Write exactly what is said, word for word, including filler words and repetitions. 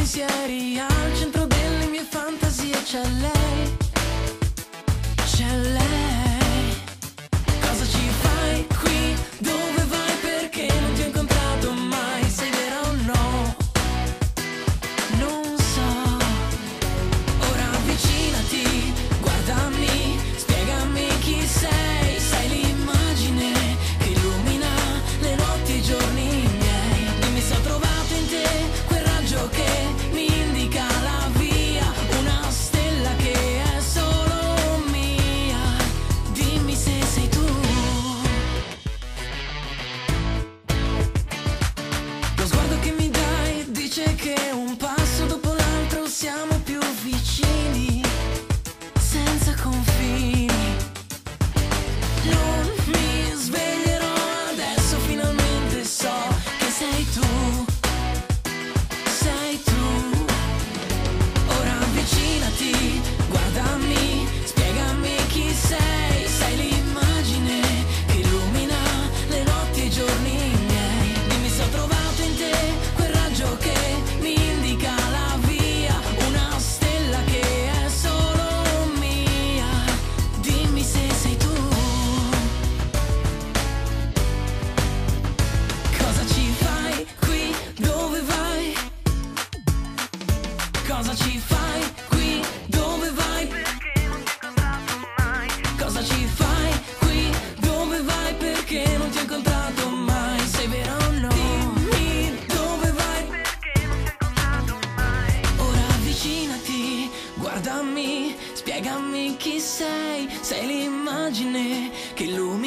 pensieri, al centro delle mie fantasie c'è lei, c'è lei. Cosa ci fai qui? Dove vai? Perché non ti ho incontrato mai? Sei vera o no? Non so. Ora avvicinati, guardami, spiegami chi sei. Sei l'immagine che illumina le notti e i giorni miei. Dimmi se ho trovato in te quel raggio che mi indica la via, una stella che è solo mia. Dimmi se sei tu. Lo sguardo che mi dai dice che un passo dopo l'altro siamo più vicini, senza confini. Non mi sveglierò adesso, finalmente so che sei tu, sei tu. Ora avvicinati, guardami, spiegami chi sei. Sei l'immagine che illumina le notti e i giorni miei. Dimmi se ho trovato in te quel raggio che mi indica la via, una stella che è solo mia. Dimmi se sei tu. Cosa ci fai qui? Dove vai? Cosa ci fai qui? Dove vai? Perché non ti ho incontrato mai? Cosa ci fai qui? Dove vai? Perché non ti ho incontrato mai? Sei vera o no? Dimmi dove vai? Perché non ti ho incontrato mai? Ora avvicinati, guardami, spiegami chi sei. Sei l'immagine che illumina